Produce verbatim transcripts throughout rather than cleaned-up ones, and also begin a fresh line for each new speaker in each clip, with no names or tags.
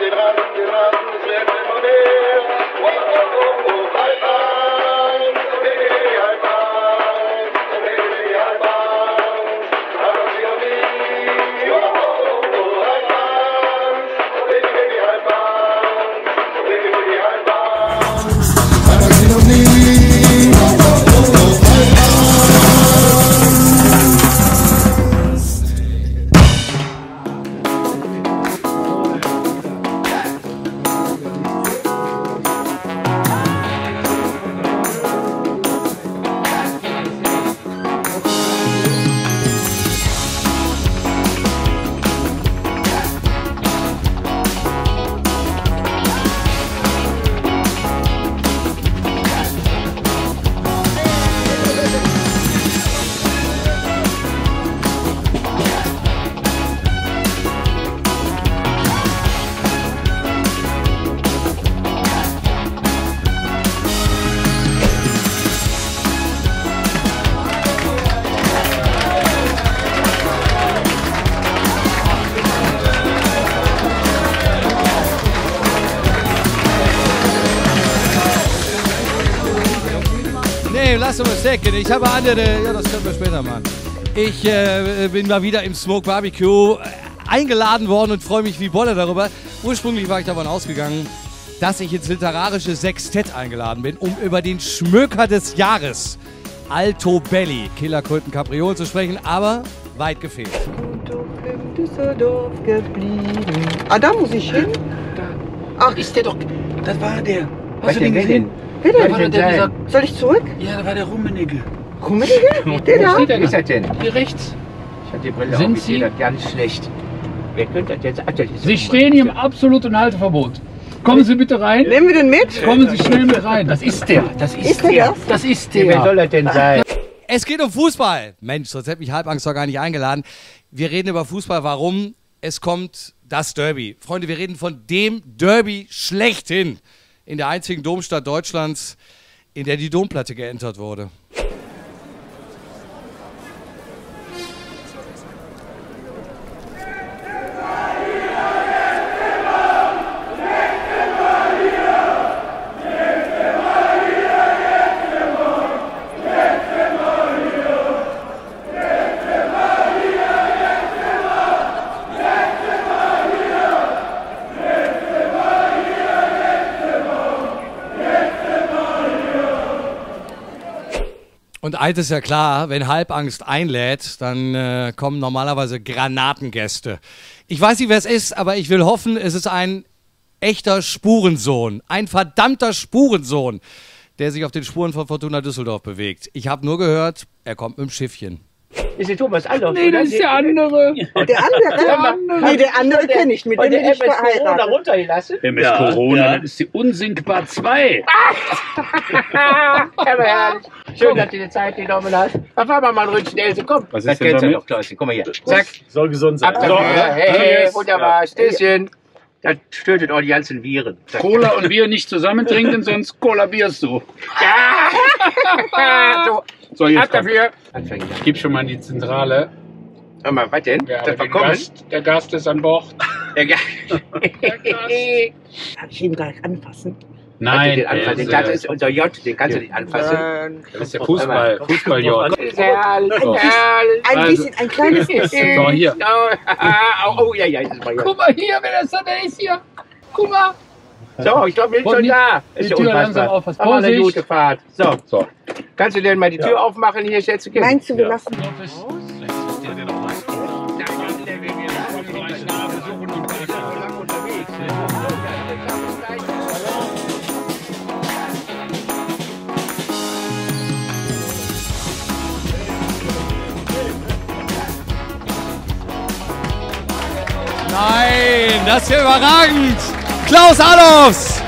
den Rand, den Rand, es werden immer mehr. Oh, oh, oh, oh, halb eins, oh, baby, baby, halb eins, oh, baby, baby, halb eins, halb sie und nie. Oh, oh, oh, oh, halb eins, oh, baby, baby, halb eins, oh, baby, baby, halb eins, halb sie und nie. Oh, oh, oh, oh, halb eins.
Lass uns stecken. Ich habe andere. Ja, das können wir später machen. Ich äh, bin mal wieder im Smoke Barbecue äh, eingeladen worden und freue mich wie Bolle darüber. Ursprünglich war ich davon ausgegangen, dass ich ins literarische Sextett eingeladen bin, um über den Schmöker des Jahres, Alto Belli, Killerkröten Capriol, zu sprechen, aber weit gefehlt.
In Düsseldorf geblieben. Ah, da muss ich hin?
Da.
Ach,
Ist der doch. Das war der. Hast
Was
du den
denn,
gesehen?
wer
Da
denn?
war der, der dieser,
Soll ich zurück?
ja, da war der Rummenigge.
Rummenigge? Der da?
Wer ist das denn?
Hier rechts.
Ich habe die Brille
Sind
auf, ich sehe
Sie-
das ganz schlecht. Wer könnte das jetzt? Ach, das ist
Sie stehen hier im absoluten Halteverbot. Kommen Sie bitte rein.
Nehmen wir den mit?
Kommen Sie schnell mit rein. Das ist der. Das ist,
Ist der
der.
das?
Das ist
Wer
der.
soll das denn sein?
Es geht um Fußball. Mensch, sonst hätte mich Halbangst doch gar nicht eingeladen. Wir reden über Fußball. Warum? Es kommt das Derby. Freunde, wir reden von dem Derby schlechthin in der einzigen Domstadt Deutschlands, in der die Domplatte geentert wurde. Und eins ist ja klar, wenn Halbangst einlädt, dann äh, kommen normalerweise Granatengäste. Ich weiß nicht, wer es ist, aber ich will hoffen, es ist ein echter Spurensohn. Ein verdammter Spurensohn, der sich auf den Spuren von Fortuna Düsseldorf bewegt. Ich habe nur gehört, er kommt mit dem Schiffchen.
Ist der Thomas Allof?
Nee, das ist der andere.
Der andere? Nee, der andere kenne ich, mit dem bin ich
Corona
verheiratet.
runtergelassen.
M S Corona, das ist die Unsinkbar zwei.
Aber herrlich. Schön, dass du dir Zeit genommen hast. Dann fahren wir mal ein Ründchen, Else, komm.
Was
das
ist denn
kennst du
damit?
doch, Klausi. Komm mal hier. Zack.
Soll gesund sein.
Ab dafür. Hey, hey, wunderbar. Stößchen. Das tötet auch die ganzen Viren. Zack.
Cola und Bier nicht zusammen trinken, sonst kollabierst du.
Ja. So,
So,
ab
jetzt komm.
dafür. Anfänger.
Ich gebe schon mal in die Zentrale.
Hör mal, was denn?
Ja,
das
aber
war
den
komisch.
Gast, der Gast ist an Bord.
Der Gast.
Kann ich ihn gleich anfassen?
Nein,
den, anfassen. Den,
der
das
ist,
ist unser J, den kannst du nicht anfassen.
Ähm,
das ist der Fußball, Fußballjord.
Das ist herrlich,
So.
herrlich.
ein
Also-
bisschen, ein kleines bisschen.
So, hier.
Oh, oh, ja, ja, das ist mal hier.
Guck mal hier, wer das da ist hier. Guck mal.
So, ich glaube, wir sind
Und
schon
die-
da.
die
Ist ja
Tür
unfassbar.
langsam auf, was
Aber eine
Vorsicht.
gute Fahrt. So,
So.
kannst du denn mal die Tür aufmachen hier, Schätzchen?
Meinst du, wir lassen?
Nein, das ist ja überragend. Klaus Allofs.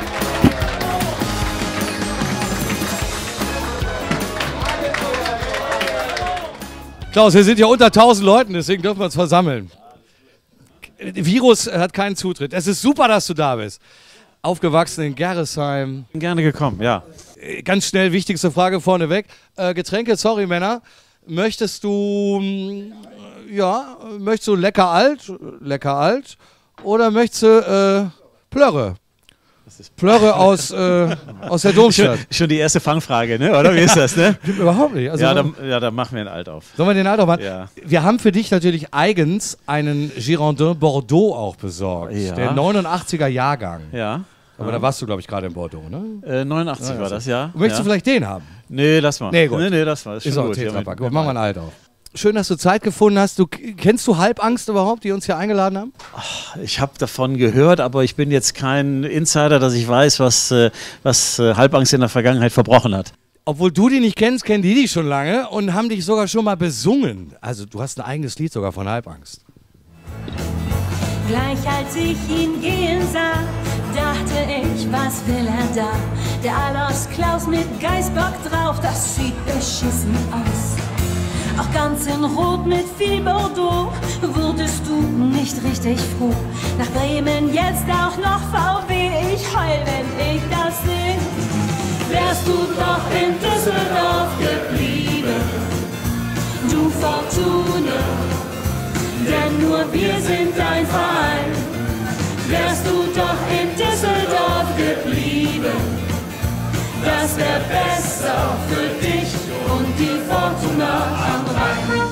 Klaus, wir sind ja unter tausend Leuten, deswegen dürfen wir uns versammeln. Virus hat keinen Zutritt. Es ist super, dass du da bist. Aufgewachsen in Gerresheim.
Gerne gekommen, ja.
Äh, Ganz schnell, wichtigste Frage vorneweg. Äh, Getränke, sorry Männer. Möchtest du, mh, ja, möchtest du lecker alt, lecker alt? Oder möchtest du äh, Plörre. Plörre aus, äh, aus der Domstadt.
Schon, schon die erste Fangfrage, ne? Oder wie ist das, ne?
Überhaupt nicht. Also,
ja, dann, ja, dann machen wir einen Alt auf.
Sollen wir den Alt aufmachen?
Ja.
Wir haben für dich natürlich eigens einen Girondin Bordeaux auch besorgt.
Ja.
Der neunundachtziger Jahrgang.
Ja.
Aber da warst du, glaube ich, gerade in Bordeaux, ne?
Äh, neunundachtzig war das, ja.
Möchtest
ja.
du vielleicht den haben?
Nee, lass mal.
Nee, gut.
Nee, nee, lass mal. Ist,
Ist
schon
auch
gut.
Tetrapack.
Ja, mit,
Machen wir einen Alt auf. Schön, dass du Zeit gefunden hast. Du, kennst du Halbangst überhaupt, die uns hier eingeladen haben?
Ich habe davon gehört, aber ich bin jetzt kein Insider, dass ich weiß, was, äh, was äh, Halbangst in der Vergangenheit verbrochen hat.
Obwohl du die nicht kennst, kennen die dich schon lange und haben dich sogar schon mal besungen. Also du hast ein eigenes Lied sogar von Halbangst.
Gleich als ich ihn gehen sah, dachte ich, was will er da? Der Alois Klaus mit Geißbock drauf, das sieht beschissen aus. Auch ganz in Rot mit viel Bordeaux, wurdest du nicht richtig froh. Nach Bremen jetzt auch noch V W, ich heul, wenn ich das seh. Wärst du doch in Düsseldorf geblieben, du Fortune, denn nur wir sind dein Verein. Wärst du doch in Düsseldorf geblieben, das wär besser für dich und die Fortuna am Rhein.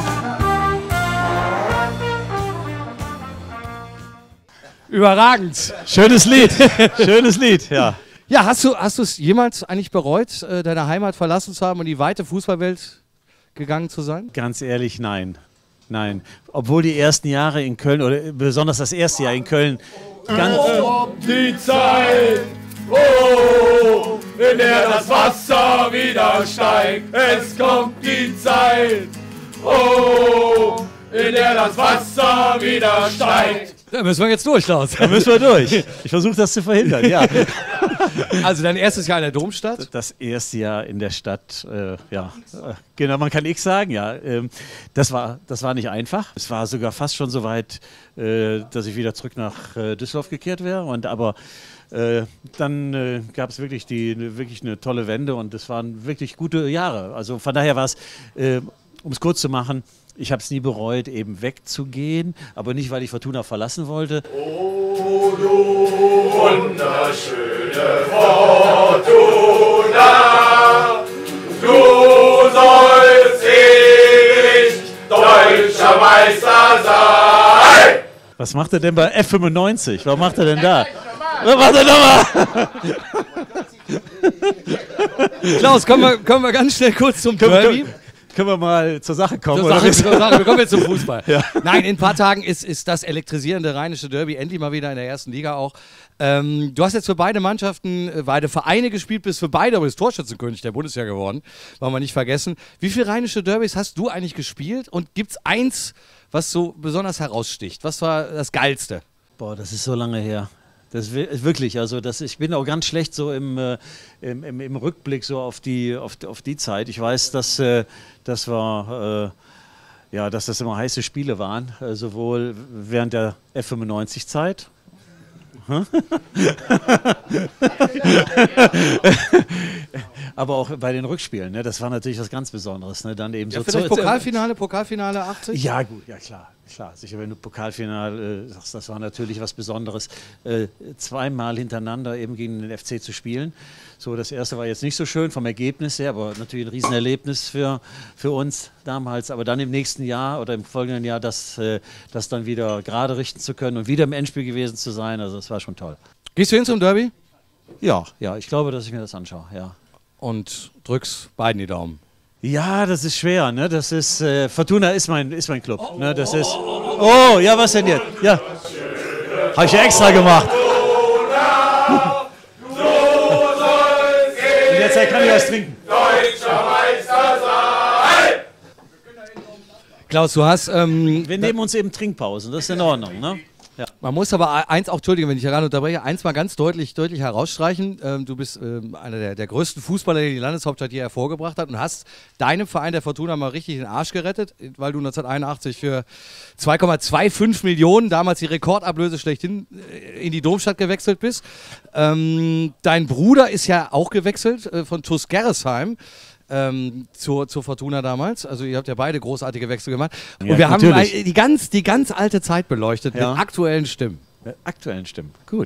Überragend.
Schönes Lied. Schönes Lied, ja.
Ja, hast du hast du es jemals eigentlich bereut, äh, deine Heimat verlassen zu haben und in die weite Fußballwelt gegangen zu sein?
Ganz ehrlich, nein. Nein. Obwohl die ersten Jahre in Köln, oder besonders das erste Jahr in Köln, ganz...
Es kommt die Zeit, oh, in der das Wasser wieder steigt. Es kommt die Zeit, oh, in der das Wasser wieder steigt.
Da müssen wir jetzt durch, Klaus.
Da müssen wir durch. Ich versuche das zu verhindern, ja.
Also dein erstes Jahr in der Domstadt?
Das erste Jahr in der Stadt, äh, ja, genau, man kann X sagen, ja. Ähm, das war, das war nicht einfach. Es war sogar fast schon so weit, äh, dass ich wieder zurück nach äh, Düsseldorf gekehrt wäre. Und aber äh, dann äh, gab es wirklich, die, wirklich eine tolle Wende und es waren wirklich gute Jahre. Also von daher war es, äh, um es kurz zu machen, ich habe es nie bereut, eben wegzugehen, aber nicht, weil ich Fortuna verlassen wollte.
Oh, du wunderschöne Fortuna, du sollst ewig deutscher Meister sein.
Was macht er denn bei F fünfundneunzig? Was macht er denn da? Was macht er nochmal?
Klaus, kommen wir, kommen wir ganz schnell kurz zum Derby.
Können wir mal zur Sache kommen?
Zur Sache, zur Sache. Wir kommen jetzt zum Fußball.
Ja.
Nein, in ein paar Tagen ist, ist das elektrisierende rheinische Derby endlich mal wieder in der ersten Liga auch. Ähm, du hast jetzt für beide Mannschaften, äh, beide Vereine gespielt, bist für beide aber das Torschützenkönig der Bundesliga geworden. Wollen wir nicht vergessen. Wie viele rheinische Derbys hast du eigentlich gespielt? Und gibt es eins, was so besonders heraussticht? Was war das Geilste?
Boah, das ist so lange her. Das ist wirklich, also das, ich bin auch ganz schlecht so im, äh, im, im, im Rückblick so auf die, auf, auf die Zeit. Ich weiß, dass äh, das war, äh, ja, dass das immer heiße Spiele waren, äh, sowohl während der F fünfundneunzig-Zeit. Aber auch bei den Rückspielen, ne? Das war natürlich was ganz Besonderes. Ne? Dann eben
Ja,
so
vielleicht
zu,
Pokalfinale, Pokalfinale achtzig?
Ja, gut, ja klar, klar. Sicher, wenn du Pokalfinale äh, sagst, das war natürlich was Besonderes, äh, zweimal hintereinander eben gegen den F C zu spielen. So, das erste war jetzt nicht so schön vom Ergebnis her, aber natürlich ein Riesenerlebnis für, für uns damals. Aber dann im nächsten Jahr oder im folgenden Jahr das, äh, das dann wieder gerade richten zu können und wieder im Endspiel gewesen zu sein, also das war schon toll.
Gehst du hin zum Derby?
Ja, ja, ich glaube, dass ich mir das anschaue, ja.
Und drückst beiden die Daumen.
Ja, das ist schwer, ne? Das ist, äh, Fortuna ist mein, ist mein Club, ne? Das ist, oh, ja, was denn jetzt? Ja, habe ich ja extra gemacht. In der Zeit kann ich was trinken.
Deutscher Meister sein.
Klaus, du hast... Ähm,
Wir nehmen uns eben Trinkpausen, das ist in Ordnung, ne? Ja.
Man muss aber eins auch, Entschuldigung, wenn ich gerade unterbreche, eins mal ganz deutlich, deutlich herausstreichen. Ähm, du bist ähm, einer der, der größten Fußballer, die die Landeshauptstadt hier hervorgebracht hat und hast deinem Verein der Fortuna mal richtig den Arsch gerettet, weil du neunzehnhunderteinundachtzig für zwei Komma fünfundzwanzig Millionen, damals die Rekordablöse schlechthin, in die Domstadt gewechselt bist. Ähm, dein Bruder ist ja auch gewechselt äh, von TuS Gerresheim. Ähm, zur, zur Fortuna damals. Also ihr habt ja beide großartige Wechsel gemacht. Und
Ja,
wir
natürlich.
haben die ganz, die ganz alte Zeit beleuchtet
Ja.
mit aktuellen Stimmen.
Mit aktuellen Stimmen, gut.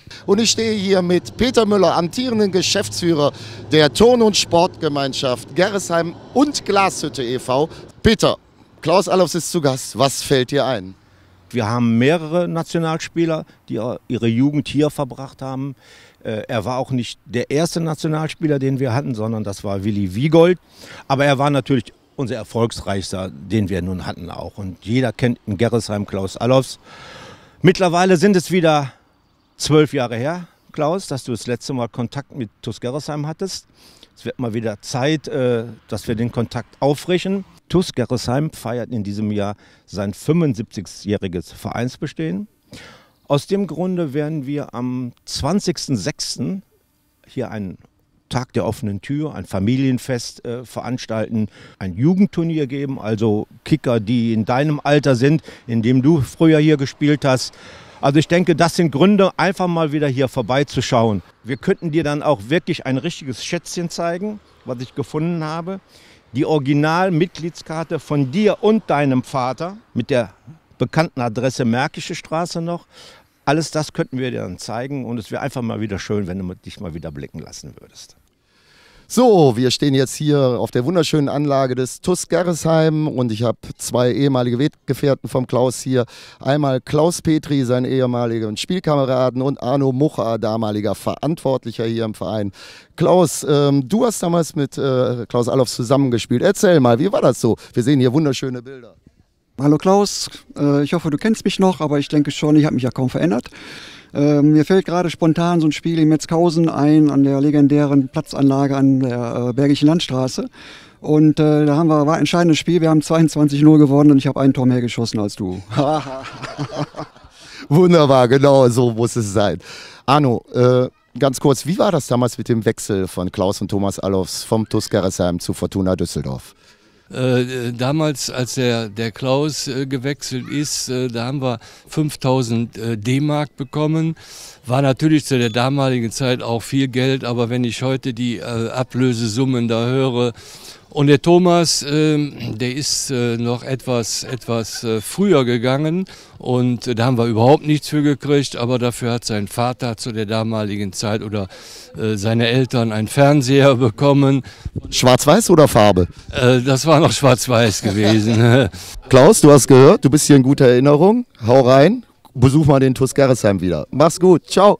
Und ich stehe hier mit Peter Müller, amtierenden Geschäftsführer der Turn- und Sportgemeinschaft Gerresheim und Glashütte e V Peter, Klaus Allofs ist zu Gast. Was fällt dir ein?
Wir haben mehrere Nationalspieler, die ihre Jugend hier verbracht haben. Er war auch nicht der erste Nationalspieler, den wir hatten, sondern das war Willi Wiegold. Aber er war natürlich unser erfolgsreichster, den wir nun hatten auch. Und jeder kennt in Gerresheim Klaus Allofs. Mittlerweile sind es wieder zwölf Jahre her, Klaus, dass du das letzte Mal Kontakt mit TuS Gerresheim hattest. Es wird mal wieder Zeit, dass wir den Kontakt auffrischen. TuS Gerresheim feiert in diesem Jahr sein fünfundsiebzigjähriges Vereinsbestehen. Aus dem Grunde werden wir am zwanzigsten sechsten hier einen Tag der offenen Tür, ein Familienfest äh, veranstalten, ein Jugendturnier geben, also Kicker, die in deinem Alter sind, in dem du früher hier gespielt hast. Also ich denke, das sind Gründe, einfach mal wieder hier vorbeizuschauen. Wir könnten dir dann auch wirklich ein richtiges Schätzchen zeigen, was ich gefunden habe. Die Original-Mitgliedskarte von dir und deinem Vater mit der bekannten Adresse Märkische Straße noch. Alles das könnten wir dir dann zeigen und es wäre einfach mal wieder schön, wenn du dich mal wieder blicken lassen würdest.
So, wir stehen jetzt hier auf der wunderschönen Anlage des TuS Gerresheim und ich habe zwei ehemalige Weggefährten vom Klaus hier. Einmal Klaus Petri, sein ehemaliger Spielkameraden, und Arno Mucha, damaliger Verantwortlicher hier im Verein. Klaus, ähm, du hast damals mit äh, Klaus Allofs zusammengespielt. Erzähl mal, wie war das so? Wir sehen hier wunderschöne Bilder.
Hallo Klaus, äh, ich hoffe, du kennst mich noch, aber ich denke schon, ich habe mich ja kaum verändert. Äh, mir fällt gerade spontan so ein Spiel in Metzghausen ein, an der legendären Platzanlage an der äh, Bergischen Landstraße. Und äh, da haben wir, war ein entscheidendes Spiel, wir haben zweiundzwanzig null gewonnen und ich habe ein Tor mehr geschossen als du.
Wunderbar, genau so muss es sein. Arno, äh, ganz kurz, wie war das damals mit dem Wechsel von Klaus und Thomas Allofs vom TuS Gerresheim zu Fortuna Düsseldorf?
Äh, damals, als der, der Klaus äh, gewechselt ist, äh, da haben wir fünftausend äh, D-Mark bekommen. War natürlich zu der damaligen Zeit auch viel Geld, aber wenn ich heute die äh, Ablösesummen da höre, und der Thomas, äh, der ist äh, noch etwas, etwas äh, früher gegangen und äh, da haben wir überhaupt nichts für gekriegt, aber dafür hat sein Vater zu der damaligen Zeit oder äh, seine Eltern einen Fernseher bekommen.
Schwarz-Weiß oder Farbe?
Äh, das war noch schwarz-weiß gewesen.
Klaus, du hast gehört, du bist hier in guter Erinnerung. Hau rein, besuch mal den TuS Gerresheim wieder. Mach's gut, ciao.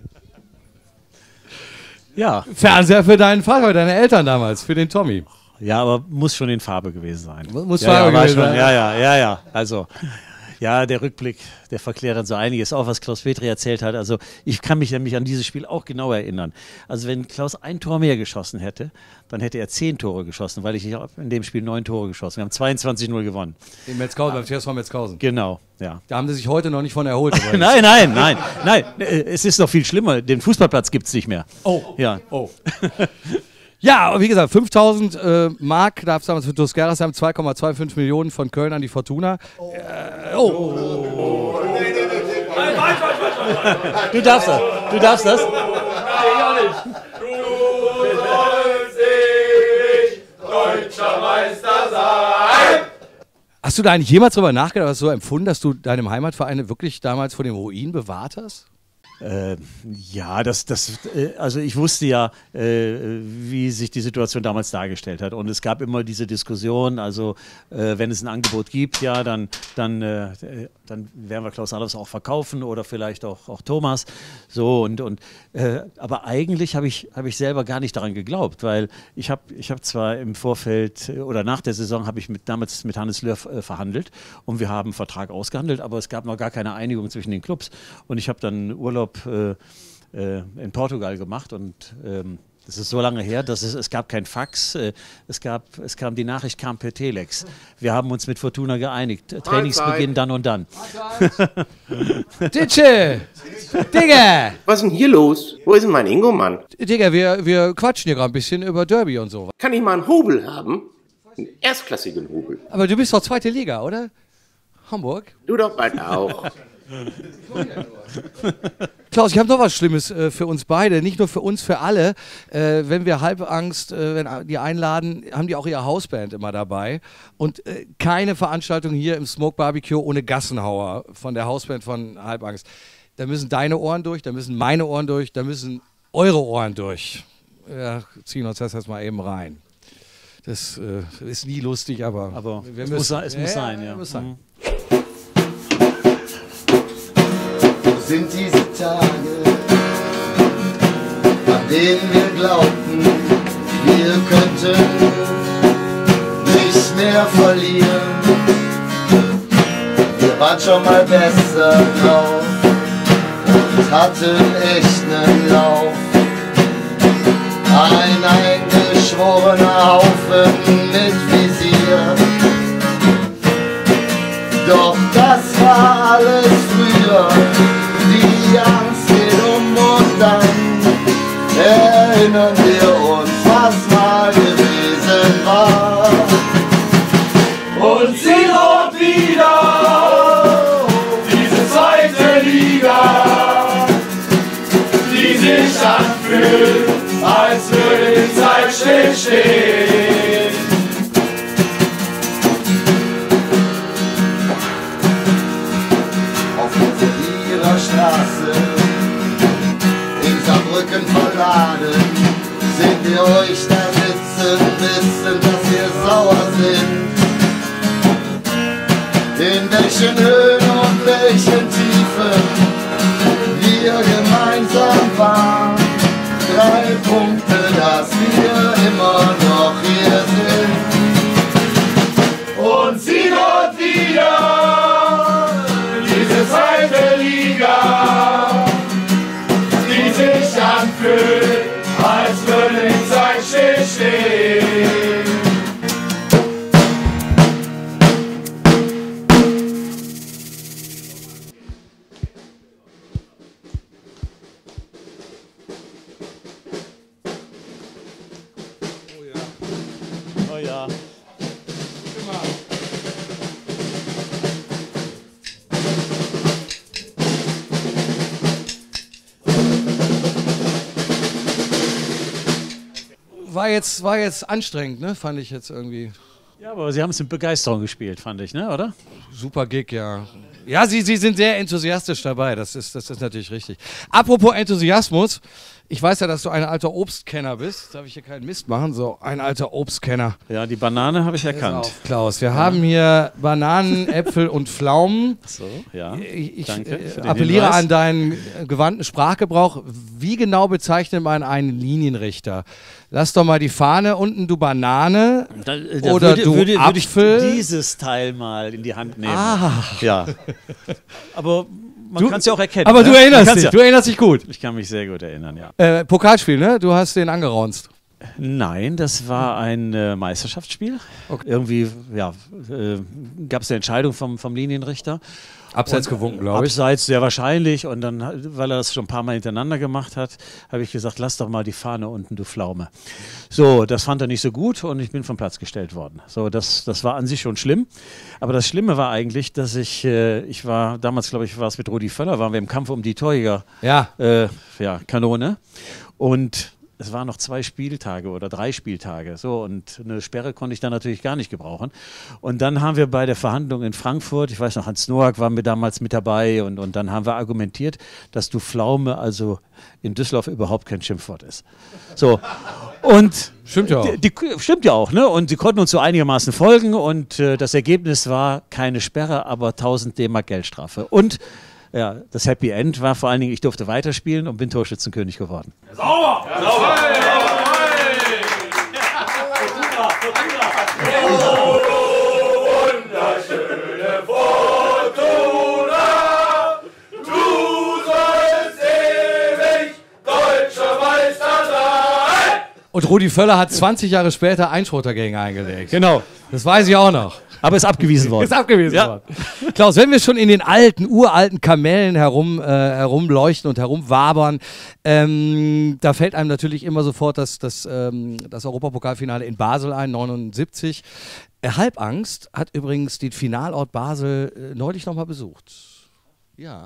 Ja.
Fernseher für deinen Vater, deine Eltern damals, für den Tommy.
Ja, aber muss schon in Farbe gewesen sein.
Muss
ja,
Farbe
ja,
gewesen
schon,
sein.
Ja, ja, ja, ja. Also, ja, der Rückblick, der verklärt dann so einiges, auch was Klaus Petri erzählt hat. Also, ich kann mich nämlich an dieses Spiel auch genau erinnern. Also, wenn Klaus ein Tor mehr geschossen hätte, dann hätte er zehn Tore geschossen, weil ich habe in dem Spiel neun Tore geschossen. Wir haben zweiundzwanzig null gewonnen.
In Metzghausen, beim T S V Metzghausen.
Genau, ja.
Da haben sie sich heute noch nicht von erholt.
nein, nein, nein, nein. Es ist noch viel schlimmer. Den Fußballplatz gibt es nicht mehr.
Oh,
ja.
Oh. Ja, wie gesagt, fünftausend äh, Mark gab es damals für TuS Gerresheim, zwei Komma fünfundzwanzig Millionen von Köln an die Fortuna. Oh. Äh, oh.
Du darfst das, du darfst das.
Nein, ja nicht. Du sollst ewig deutscher Meister sein.
Hast du da eigentlich jemals drüber nachgedacht, hast du so empfunden, dass du deinem Heimatverein wirklich damals vor dem Ruin bewahrt hast?
Äh, ja, das, das, äh, also ich wusste ja, äh, wie sich die Situation damals dargestellt hat. Und es gab immer diese Diskussion, also äh, wenn es ein Angebot gibt, ja, dann, dann, äh, dann werden wir Klaus Allofs auch verkaufen oder vielleicht auch, auch Thomas. So und, und äh, aber eigentlich habe ich, hab ich selber gar nicht daran geglaubt, weil ich habe ich hab zwar im Vorfeld oder nach der Saison habe ich mit, damals mit Hannes Löw äh, verhandelt und wir haben einen Vertrag ausgehandelt, aber es gab noch gar keine Einigung zwischen den Clubs. Und ich habe dann Urlaub Äh, äh, in Portugal gemacht und ähm, das ist so lange her, dass es, es gab kein Fax, äh, es, gab, es kam, die Nachricht kam per Telex. Wir haben uns mit Fortuna geeinigt. Trainingsbeginn dann und dann.
Ditsche! Digga!
Was ist denn hier los? Wo ist denn mein Ingo, Mann?
Digga, wir, wir quatschen hier gerade ein bisschen über Derby und so.
Kann ich mal einen Hobel haben? Einen erstklassigen Hobel.
Aber du bist doch zweite Liga, oder? Hamburg?
Du doch bald auch.
Klaus, ich habe noch was Schlimmes äh, für uns beide, nicht nur für uns, für alle. Äh, wenn wir Halbangst, äh, wenn die einladen, haben die auch ihre Hausband immer dabei. Und äh, keine Veranstaltung hier im Smoke Barbecue ohne Gassenhauer von der Hausband von Halbangst. da müssen deine Ohren durch, da müssen meine Ohren durch, da müssen eure Ohren durch. Ja, ziehen uns das jetzt mal eben rein. Das äh, ist nie lustig, aber,
aber
wir
es,
müssen,
muss, sein, es
ja,
muss sein. Ja.
Muss sein.
Mhm.
Wo sind diese Tage, an denen wir glaubten, wir könnten nicht mehr verlieren? Wir waren schon mal besser drauf und hatten echt nen Lauf. Ein eingeschworener Haufen mit Visier. Doch das war alles früher. Die Angst geht um und dann erinnern wir uns, was mal gewesen war.
Und sie droht wieder, diese zweite Liga, die sich anfühlt, als würde die Zeit stillstehen.
Auf unserer Straße in Saarbrücken verladen, sind wir euch da sitzen, wissen, dass wir sauer sind. In welchen Höhen und welchen Tiefen wir gemeinsam waren. Drei Punkte, dass wir immer noch hier sind.
Und sie dort wieder, diese zweite Liga, die sich anfühlt, als würde die Zeit stillstehen.
Oh ja.
War jetzt, war jetzt anstrengend, ne? Fand ich jetzt irgendwie.
Ja, aber Sie haben es mit Begeisterung gespielt, fand ich, ne? Oder?
Super Gig, ja. Ja, Sie, Sie sind sehr enthusiastisch dabei, das ist, das ist natürlich richtig. Apropos Enthusiasmus, ich weiß ja, dass du ein alter Obstkenner bist. Darf ich hier keinen Mist machen? So, ein alter Obstkenner.
Ja, die Banane habe ich erkannt.
Pass auf, Klaus, wir ja. haben hier Bananen, Äpfel und Pflaumen.
So, ja.
Ich,
Danke
ich
für den
appelliere
Hinweis.
an deinen gewandten Sprachgebrauch. Wie genau bezeichnet man einen Linienrichter? Lass doch mal die Fahne unten, du Banane
Da, da
oder
würde,
du
würde, würde ich
Apfel.
dieses Teil mal in die Hand nehmen.
Ah.
Ja. Aber man kann es ja auch erkennen.
Aber
ne?
du erinnerst
Man kann's
dich,
ja.
du erinnerst dich gut.
Ich kann mich sehr gut erinnern, ja.
Äh, Pokalspiel, ne? Du hast den angeraunzt.
Nein, das war ein äh, Meisterschaftsspiel.
Okay.
Irgendwie, ja, äh, gab es eine Entscheidung vom, vom Linienrichter.
Abseits
Und,
gewunken, glaube ich.
Abseits sehr wahrscheinlich. Und dann, weil er das schon ein paar Mal hintereinander gemacht hat, habe ich gesagt, lass doch mal die Fahne unten, du Pflaume. So, das fand er nicht so gut und ich bin vom Platz gestellt worden. So, das, das war an sich schon schlimm. Aber das Schlimme war eigentlich, dass ich, äh, ich war, damals glaube ich, war es mit Rudi Völler, waren wir im Kampf um die Torjäger,
ja.
Äh, ja, Kanone. Und es waren noch zwei Spieltage oder drei Spieltage. So, und eine Sperre konnte ich dann natürlich gar nicht gebrauchen. Und dann haben wir bei der Verhandlung in Frankfurt, ich weiß noch, Hans Noack war mir damals mit dabei und, und dann haben wir argumentiert, dass du Pflaume also in Düsseldorf überhaupt kein Schimpfwort ist. So. Und
stimmt ja auch.
Die, die, stimmt ja auch, ne? Und sie konnten uns so einigermaßen folgen und äh, das Ergebnis war keine Sperre, aber tausend D-Mark Geldstrafe. Und ja, das Happy End war vor allen Dingen, ich durfte weiterspielen und bin Torschützenkönig geworden.
Sauber! Ja, sauber! Wunderschöne Fortuna, du sollst ewig deutscher Meister sein!
Und Rudi Völler hat zwanzig Jahre später Einspruch dagegen eingelegt.
Genau.
Das weiß ich auch noch.
Aber ist abgewiesen worden.
Ist abgewiesen
Ja.
worden. Klaus, wenn wir schon in den alten, uralten Kamellen herum, äh, herumleuchten und herumwabern, ähm, da fällt einem natürlich immer sofort das, das, ähm, das Europapokalfinale in Basel ein, neunundsiebzig. Äh, Halbangst hat übrigens den Finalort Basel äh, neulich nochmal besucht. Ja.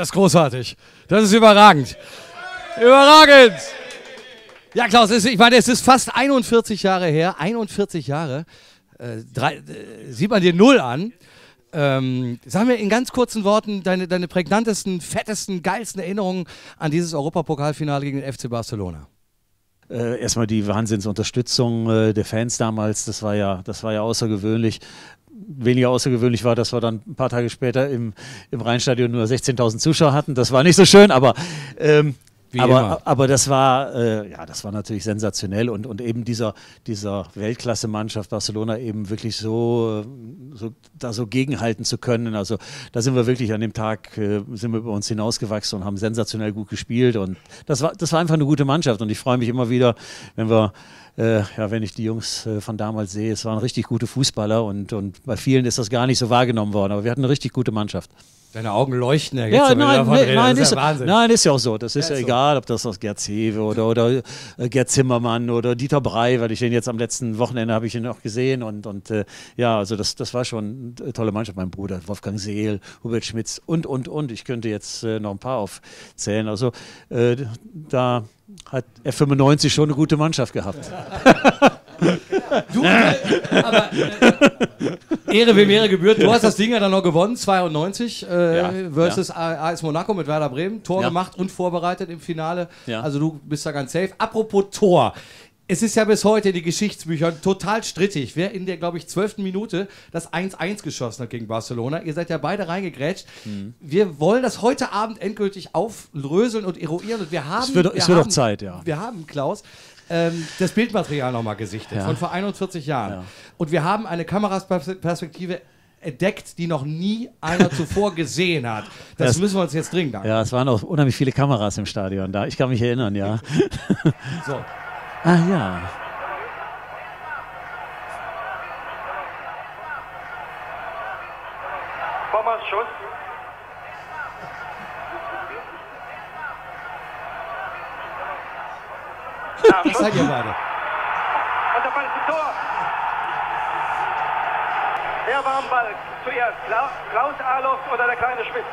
das ist großartig. Das ist überragend. Überragend! Ja, Klaus, es ist, ich meine, es ist fast einundvierzig Jahre her. einundvierzig Jahre. Äh, drei, äh, sieht man dir null an. Ähm, sag mir in ganz kurzen Worten deine, deine prägnantesten, fettesten, geilsten Erinnerungen an dieses Europapokalfinale gegen den F C Barcelona.
Äh, erstmal die Wahnsinnsunterstützung äh, der Fans damals, das war ja, das war ja außergewöhnlich. Weniger außergewöhnlich war, dass wir dann ein paar Tage später im, im Rheinstadion nur sechzehntausend Zuschauer hatten. Das war nicht so schön, aber ähm,
Wie
aber,
immer.
aber das war, äh, ja, das war natürlich sensationell und, und eben dieser, dieser Weltklasse-Mannschaft Barcelona eben wirklich so, so, da so gegenhalten zu können. Also da sind wir wirklich an dem Tag, äh, sind wir über uns hinausgewachsen und haben sensationell gut gespielt und das war, das war einfach eine gute Mannschaft und ich freue mich immer wieder, wenn wir Äh, ja, wenn ich die Jungs äh, von damals sehe, es waren richtig gute Fußballer und, und bei vielen ist das gar nicht so wahrgenommen worden, aber wir hatten eine richtig gute Mannschaft.
Deine Augen leuchten ja jetzt.
Ja,
wenn du
nein,
davon
nee,
redest.
nein,
das ist
ist,
ja Wahnsinn.
nein, ist ja auch so. Das ist
Ja,
ja
ist
egal, ob das aus Gerd Zewe oder, oder äh, Gerd Zimmermann oder Dieter Brey, weil ich den jetzt am letzten Wochenende habe ich ihn auch gesehen und, und äh, ja, also das, das war schon eine tolle Mannschaft. Mein Bruder, Wolfgang Seel, Hubert Schmitz und, und, und. Ich könnte jetzt äh, noch ein paar aufzählen. Also äh, da hat F fünfundneunzig schon eine gute Mannschaft gehabt.
Du, äh, aber äh, Ehre wem Ehre gebührt. Du hast das Ding ja dann noch gewonnen, zweiundneunzig äh,
Ja,
versus
ja.
A S Monaco mit Werder Bremen. Tor
Ja.
gemacht und vorbereitet im Finale.
Ja.
Also du bist da ganz safe. Apropos Tor. Es ist ja bis heute in den Geschichtsbüchern total strittig, wer in der, glaube ich, zwölften Minute das eins eins geschossen hat gegen Barcelona. Ihr seid ja beide reingegrätscht.
Mhm.
Wir wollen das heute Abend endgültig aufröseln und eruieren. Und wir haben,
Es wird,
wir
es wird
haben,
auch Zeit, ja.
Wir haben, Klaus, ähm, das Bildmaterial nochmal gesichtet,
Ja.
von vor einundvierzig Jahren.
Ja.
Und wir haben eine Kamerasperspektive entdeckt, die noch nie einer zuvor gesehen hat. Das,
Das-
müssen wir uns jetzt dringend angucken.
Ja, es waren auch unheimlich viele Kameras im Stadion da. Ich kann mich erinnern, ja.
So.
Ah ja.
Thomas Schuss. Ja,
Das
Schuss.
seid ihr beide.
Und der Ball ist im Tor. Wer war am Ball? Zuerst Kla Klaus Alof oder der kleine Schmidt?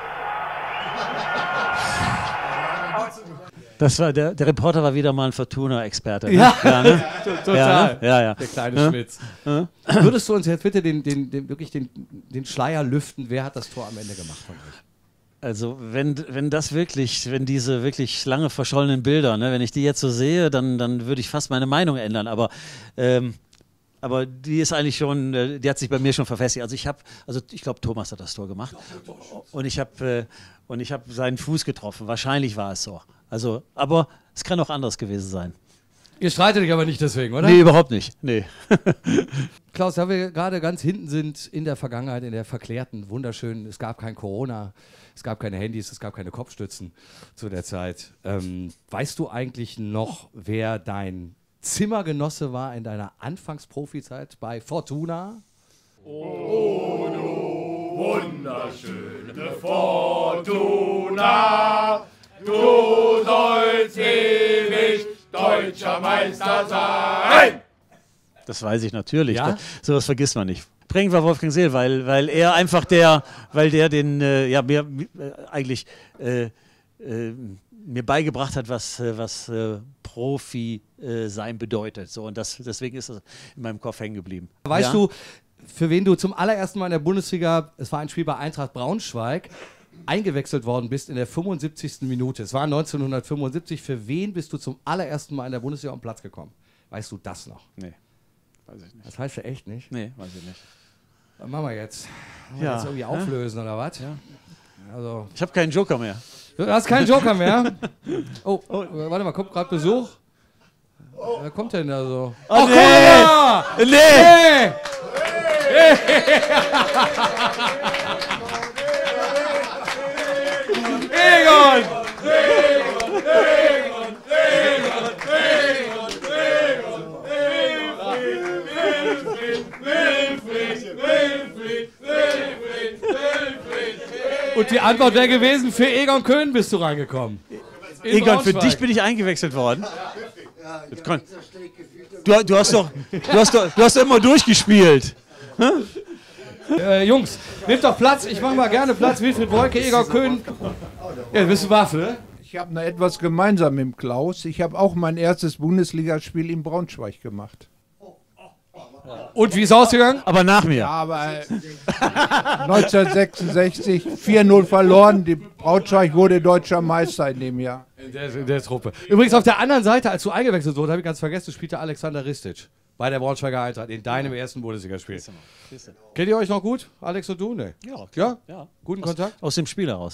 Das war der, der Reporter war wieder mal ein Fortuna-Experte. Ne?
Ja,
ne?
total.
Ja, ne? ja, ja.
Der kleine
Ja.
Schmitz. Würdest du uns jetzt bitte den, den, den, wirklich den, den Schleier lüften? Wer hat das Tor am Ende gemacht von euch?
Also wenn, wenn das wirklich, wenn diese wirklich lange verschollenen Bilder, ne, wenn ich die jetzt so sehe, dann, dann würde ich fast meine Meinung ändern. Aber, ähm, aber die ist eigentlich schon, äh, die hat sich bei mir schon verfestigt. Also ich habe, also ich glaube, Thomas hat das Tor gemacht und ich habe äh, und ich habe seinen Fuß getroffen. Wahrscheinlich war es so. Also, aber es kann auch anders gewesen sein.
Ihr streitet euch aber nicht deswegen, oder?
Nee, überhaupt nicht. Nee.
Klaus, da wir gerade ganz hinten sind in der Vergangenheit, in der verklärten, wunderschönen, es gab kein Corona, es gab keine Handys, es gab keine Kopfstützen zu der Zeit. Ähm, weißt du eigentlich noch, wer dein Zimmergenosse war in deiner Anfangsprofizeit bei Fortuna?
Oh, du wunderschöne Fortuna, du sollst ewig deutscher Meister sein!
Das weiß ich natürlich.
Ja?
Da, sowas vergisst man nicht. Prägend war Wolfgang Seel, weil, weil er einfach der, weil der den, äh, ja, mir äh, eigentlich äh, äh, mir beigebracht hat, was, äh, was äh, Profi äh, sein bedeutet. So, und das, deswegen ist das in meinem Kopf hängen geblieben.
Weißt
ja?
du, für wen du zum allerersten Mal in der Bundesliga, es war ein Spiel bei Eintracht Braunschweig, eingewechselt worden bist in der fünfundsiebzigsten Minute. Es war neunzehnhundertfünfundsiebzig. Für wen bist du zum allerersten Mal in der Bundesliga auf den Platz gekommen? Weißt du das noch?
Nee, weiß ich nicht.
Das weißt du echt nicht?
Nee, weiß ich nicht.
Was machen wir jetzt? Wollen wir
Ja,
jetzt irgendwie
ja.
auflösen oder was?
Ja.
Also,
Ich habe keinen Joker mehr.
du hast keinen Joker mehr? Oh, oh, warte mal, kommt gerade Besuch. Wer kommt denn da so?
Oh,
Ach,
nee.
komm her!
Nee!
Hey! Egon! Und die Antwort wäre gewesen, für Egon Köhn bist du reingekommen. In
Egon, für
Braunschweig.
dich bin ich eingewechselt worden. Das kann- Du, du, hast doch, du, hast doch, du hast doch immer durchgespielt.
Äh, Jungs, nehmt doch Platz. Ich mache mal gerne Platz. Wilfried Wolke, Egon Köhn. Ja, du bist du Waffe, ne?
Ich habe noch etwas gemeinsam mit dem Klaus. Ich habe auch mein erstes Bundesligaspiel in Braunschweig gemacht.
Und wie ist es ausgegangen?
Aber nach mir.
Ja, aber äh, neunzehnhundertsechsundsechzig vier null verloren. Die Braunschweig wurde deutscher Meister in dem Jahr.
In der, in der Truppe. Übrigens auf der anderen Seite, als du eingewechselt wurdest, habe ich ganz vergessen, spielte Alexander Ristic bei der Braunschweiger Eintracht in deinem ersten Bundesligaspiel. Kennt ihr euch noch gut, Alex und du? Nee.
Ja,
ja?
ja.
Guten
aus,
Kontakt?
Aus dem Spiel heraus.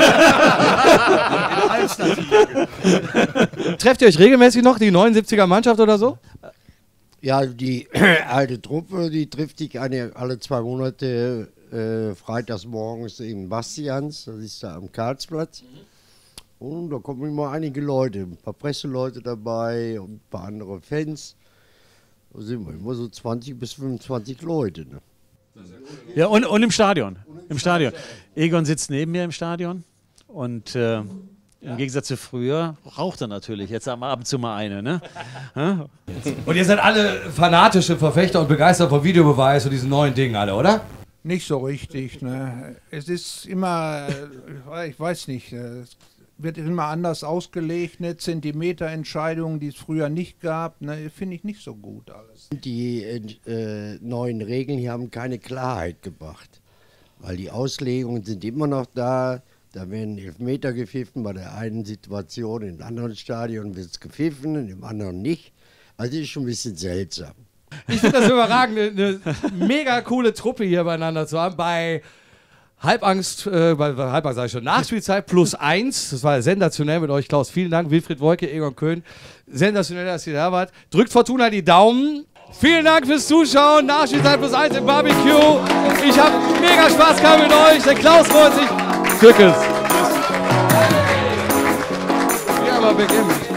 Trefft ihr euch regelmäßig noch, die neunundsiebziger Mannschaft oder so?
Ja, die alte Truppe, die trifft sich eine, alle zwei Monate äh, freitags morgens in Bastians, das ist da am Karlsplatz. Und da kommen immer einige Leute, ein paar Presseleute dabei und ein paar andere Fans. Da sind wir immer so zwanzig bis fünfundzwanzig Leute. Ne?
Ja, und, und im Stadion. Im Stadion. Egon sitzt neben mir im Stadion und äh, im Gegensatz zu früher raucht er natürlich. Jetzt am Abend zu mal eine, ne?
Und ihr seid alle fanatische Verfechter und begeistert vom Videobeweis und diesen neuen Dingen alle, oder?
Nicht so richtig. Ne? Es ist immer, ich weiß nicht, es wird immer anders ausgelegt, ne? Zentimeterentscheidungen, die es früher nicht gab, ne? Finde ich nicht so gut alles.
Die äh, neuen Regeln hier haben keine Klarheit gebracht, weil die Auslegungen sind immer noch da. Da werden Elfmeter gepfiffen, bei der einen Situation, im anderen Stadion wird es gepfiffen, im anderen nicht. Also das ist schon ein bisschen seltsam.
Ich finde das überragend, eine, eine mega coole Truppe hier beieinander zu haben. Bei Halbangst, äh, bei Halbangst sage ich schon, Nachspielzeit plus eins. Das war sensationell mit euch, Klaus. Vielen Dank, Wilfried Woike, Egon Köhn. Sensationell, dass ihr da wart. Drückt Fortuna die Daumen. Vielen Dank fürs Zuschauen. Nachspielzeit plus eins im Barbecue. Ich habe mega Spaß gehabt mit euch. Der Klaus freut sich. Circus. Ja, aber beginnen.